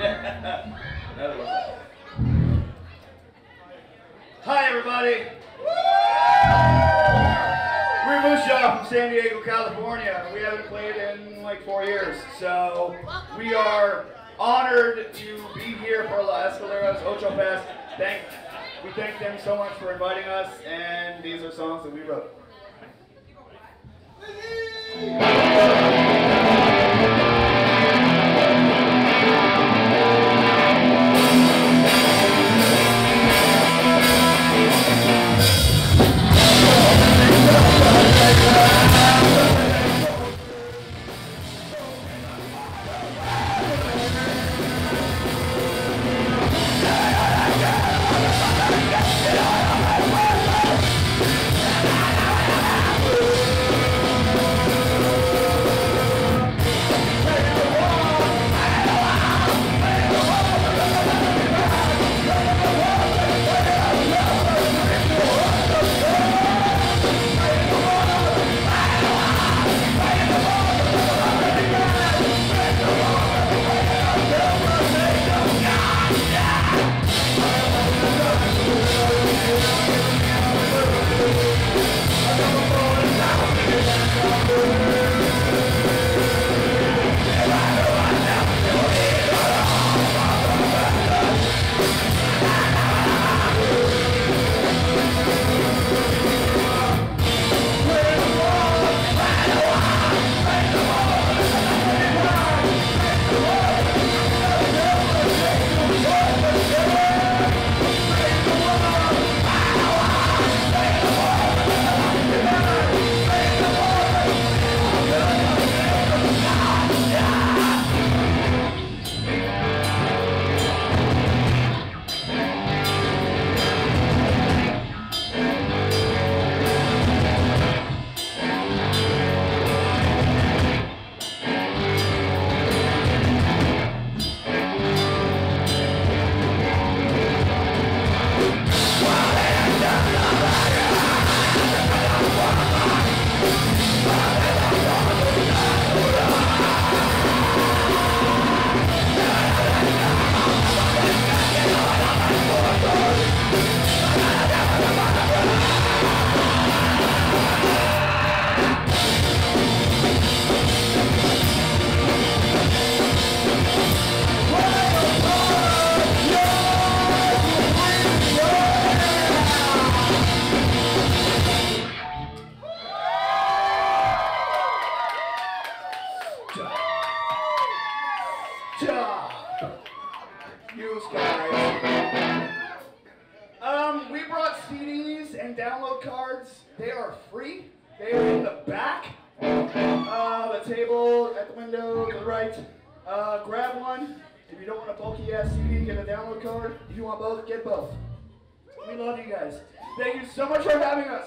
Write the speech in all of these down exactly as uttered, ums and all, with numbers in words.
Hi, everybody. We're Musha from San Diego, California. We haven't played in like four years, so we are honored to be here for La Escaleras Ocho Fest. Thank, we thank them so much for inviting us, and these are songs that we wrote. You guys. Um, we brought C Ds and download cards. They are free. They are in the back. Uh, the table at the window to the right. Uh, grab one. If you don't want a bulky ass C D, get a download card. If you want both, get both. We love you guys. Thank you so much for having us.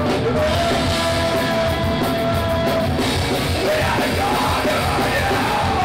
Yeah.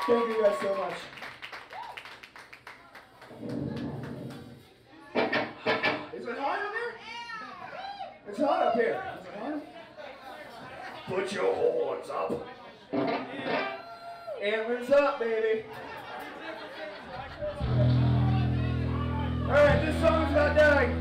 Thank you guys so much. Is it hot up there? It's hot up here. Is it hot? Put your horns up. Antlers up, baby. Alright, this song's about dying.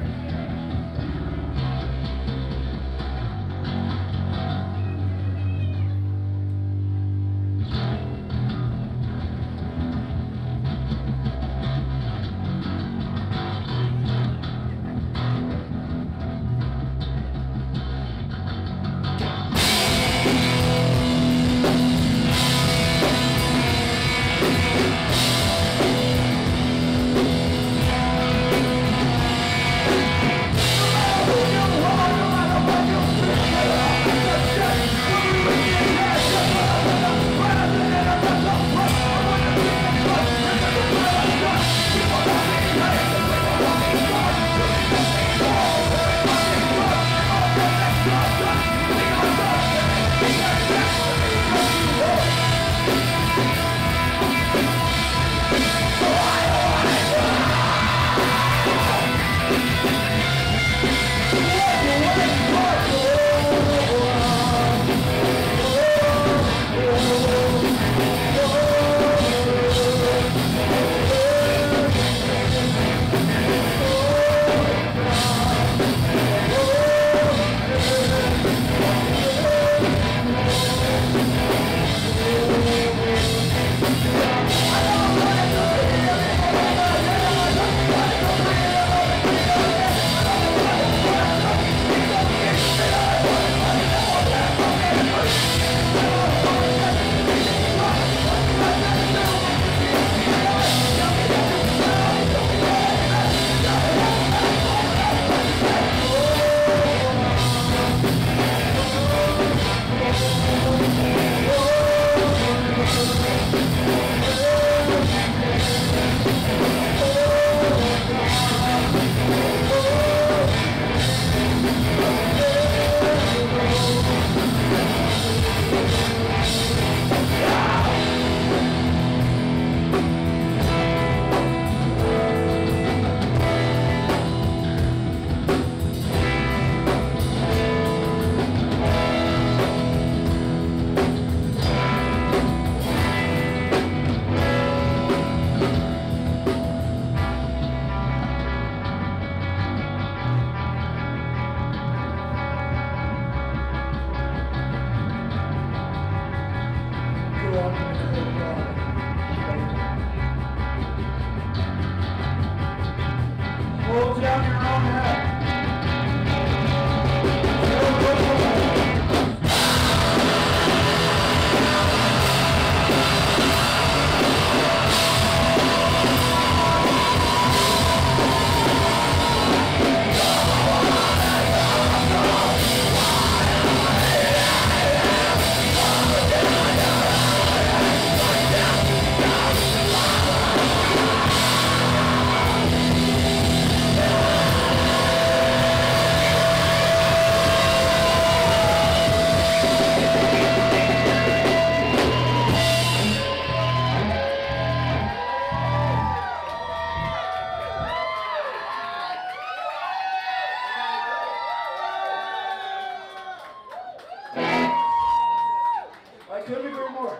Hold down your own head. I couldn't agree more.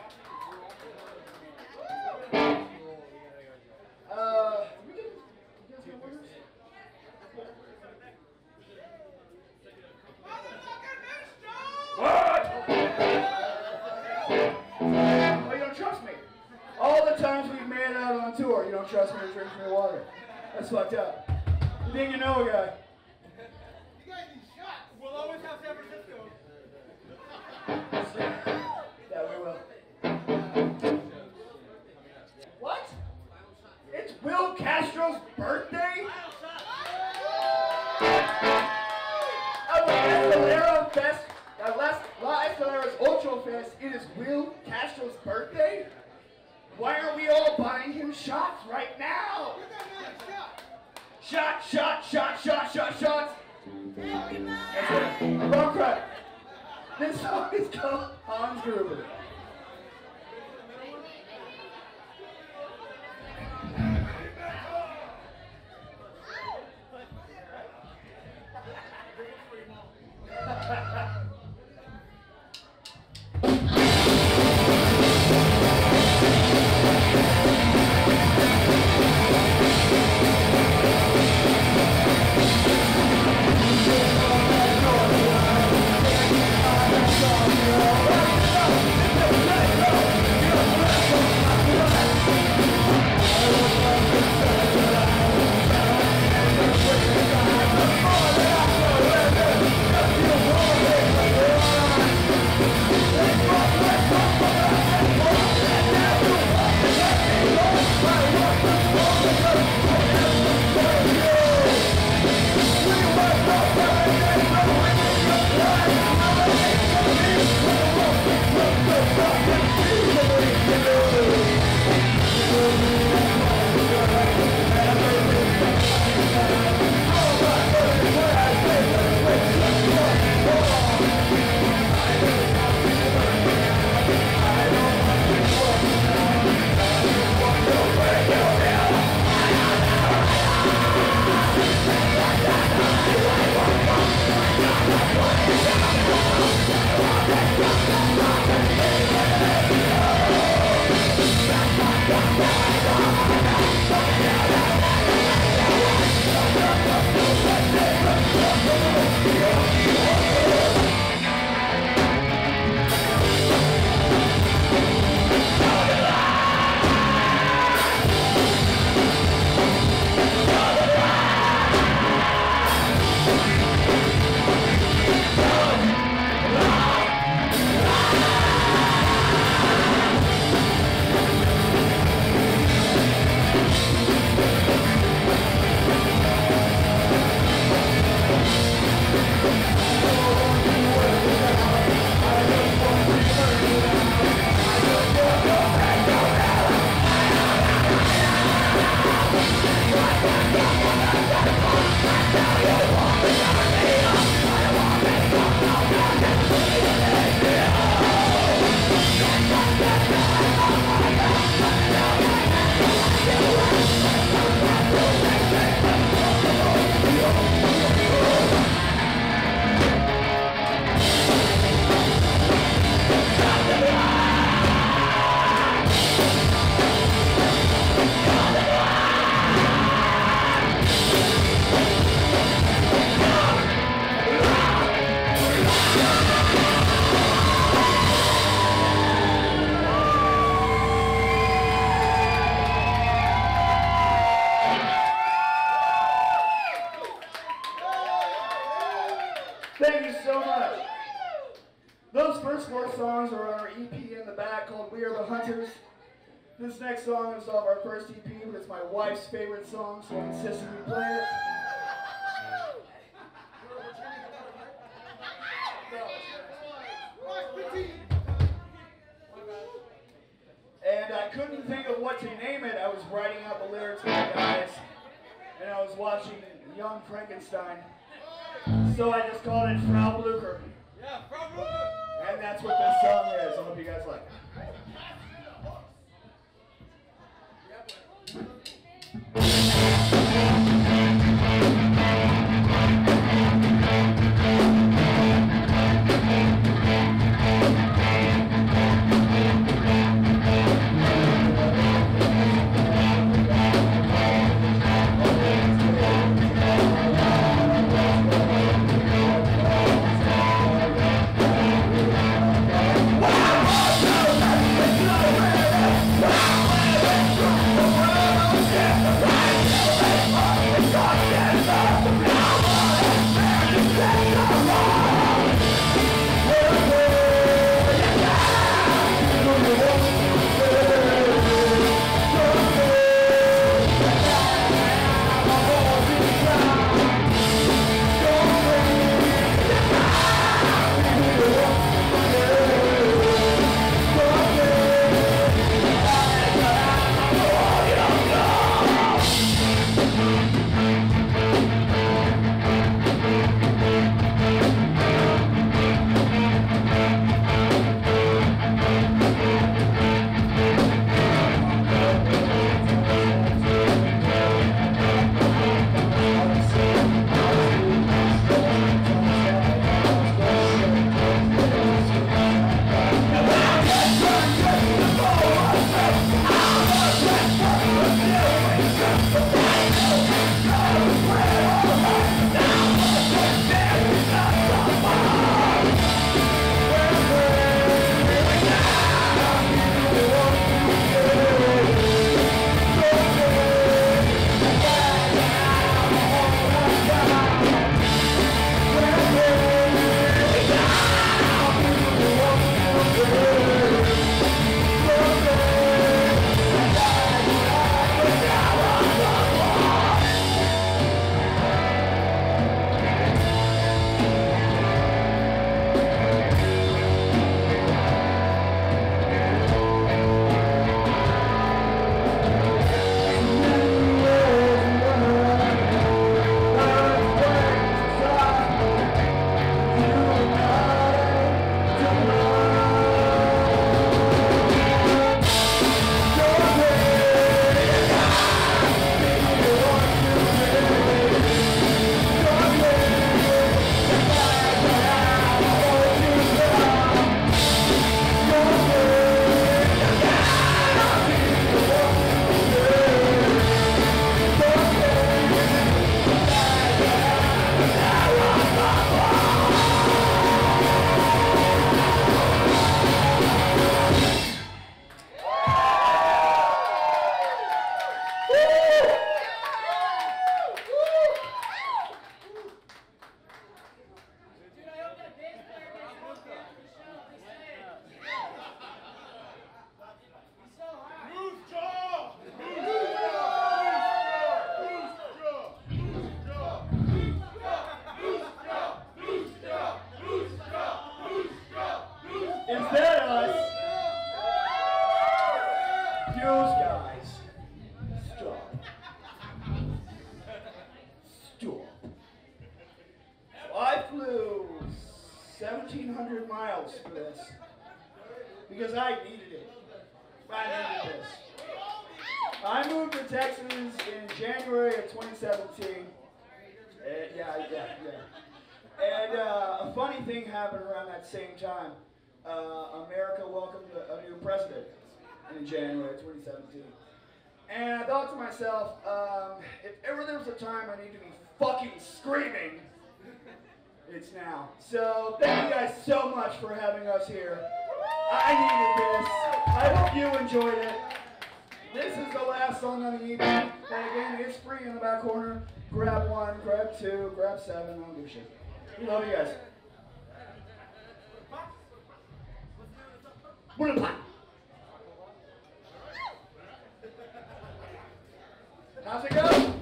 Uh, we can, you guys got words? What? Oh, you don't trust me? All the times we've made it out on tour, you don't trust me to drink my water. That's fucked up. You think you know a guy? You guys need shots. We'll always have San Francisco. Yeah, we will. What? It's Will Castro's birthday? At the Escalera Fest, at La, La Escalera's Ocho Fest, it is Will Castro's birthday? Why aren't we all buying him shots right now? Shot, shot, shot, shot, shot, shots. That's it. Wrong credit. This song is called Hans Gruber. Thank you so much. Those first four songs are on our E P in the back called We Are the Hunters. This next song is off our first E P, but it's my wife's favorite song, so I insisted we play it. And I couldn't think of what to name it. I was writing out the lyrics for the guys, and I was watching Young Frankenstein. So I just called it Frau Blucher. Yeah, Frau Blucher. And that's what this song is. I hope you guys like it. Wow! Is that us? Those guys. Stop. Stop. I flew seventeen hundred miles for this because I needed it. I needed this. I moved to Texas in January of twenty seventeen. Uh, yeah, yeah, yeah. And uh, a funny thing happened around that same time. Uh, America welcomed a, a new president in January of twenty seventeen. And I thought to myself, um, if ever there was a time I need to be fucking screaming, it's now. So thank you guys so much for having us here. I needed this. I hope you enjoyed it. This is the last song on the evening. And again, it's free in the back corner. Grab one, grab two, grab seven. I don't give a shit. We love you guys. We're in a pot. How's it go?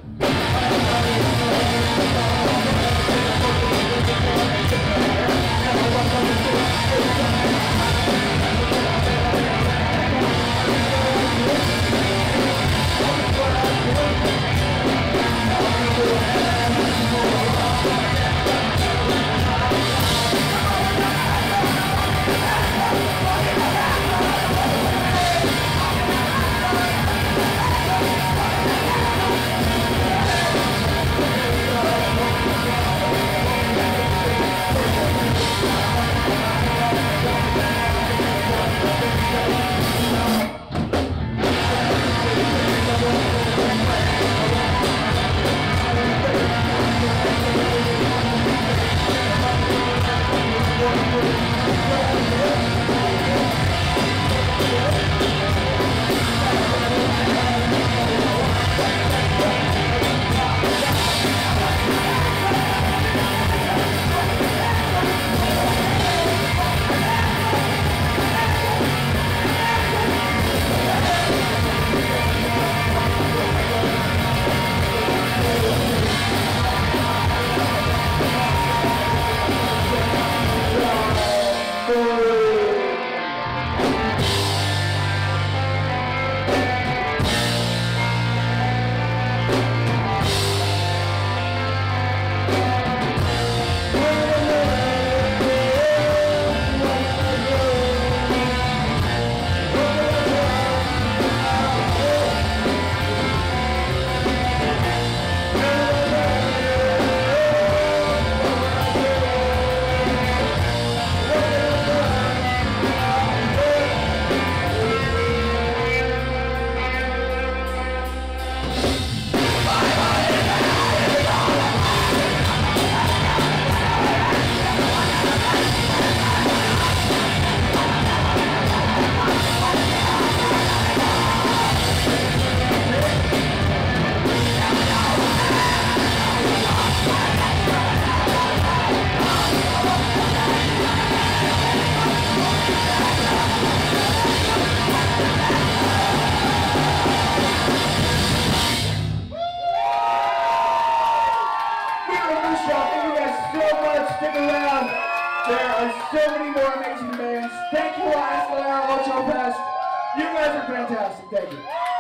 Stick around. There are so many more amazing bands. Thank you, I S L R Ultra Fest. You guys are fantastic. Thank you.